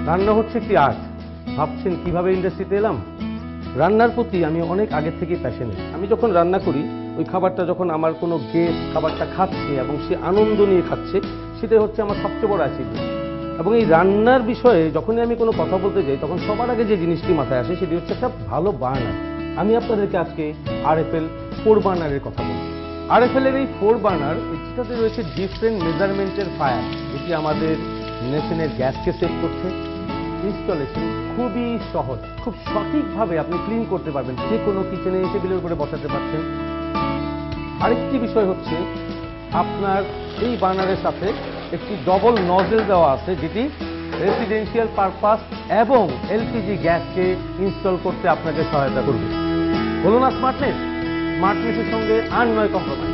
রান্না হচ্ছে একটি আর্ট। ভাবছেন কিভাবে ইন্ডাস্ট্রিতে এলাম? রান্নার প্রতি আমি অনেক আগের থেকেই প্যাশনেট। আমি যখন রান্না করি, ওই খাবারটা যখন আমার কোনো গেস্ট খাবারটা খাচ্ছে এবং সে আনন্দ নিয়ে খাচ্ছে, সেটাই হচ্ছে আমার সবচেয়ে বড় অ্যাচিভমেন্ট। এবং এই রান্নার বিষয়ে যখনই আমি কোনো কথা বলতে যাই, তখন সবার আগে যে জিনিসটি মাথায় আসে সেটি হচ্ছে একটা ভালো বার্নার। আমি আপনাদেরকে আজকে RFL 4 বার্নারের কথা বলব। RFL এর এই 4 বার্নার, যেটাতে রয়েছে ডিফারেন্ট মেজারমেন্টের ফায়ার, যেটি আমাদের মেশিনের গ্যাসকে সেভ করছে। ইনস্টলেশন খুবই সহজ, খুব সঠিকভাবে আপনি ক্লিন করতে পারবেন, যে কোনো কিচেনে টেবিলের উপরে বসাতে পারছেন। আরেকটি বিষয় হচ্ছে, আপনার এই বার্নারের সাথে একটি ডবল নজেল দেওয়া আছে, যেটি রেসিডেন্সিয়াল পারপাস এবং LPG গ্যাসকে ইনস্টল করতে আপনাকে সহায়তা করবে। হলো না স্মার্টনেস? স্মার্টনেসের সঙ্গে আর নয় কম্প্রোমাইজ।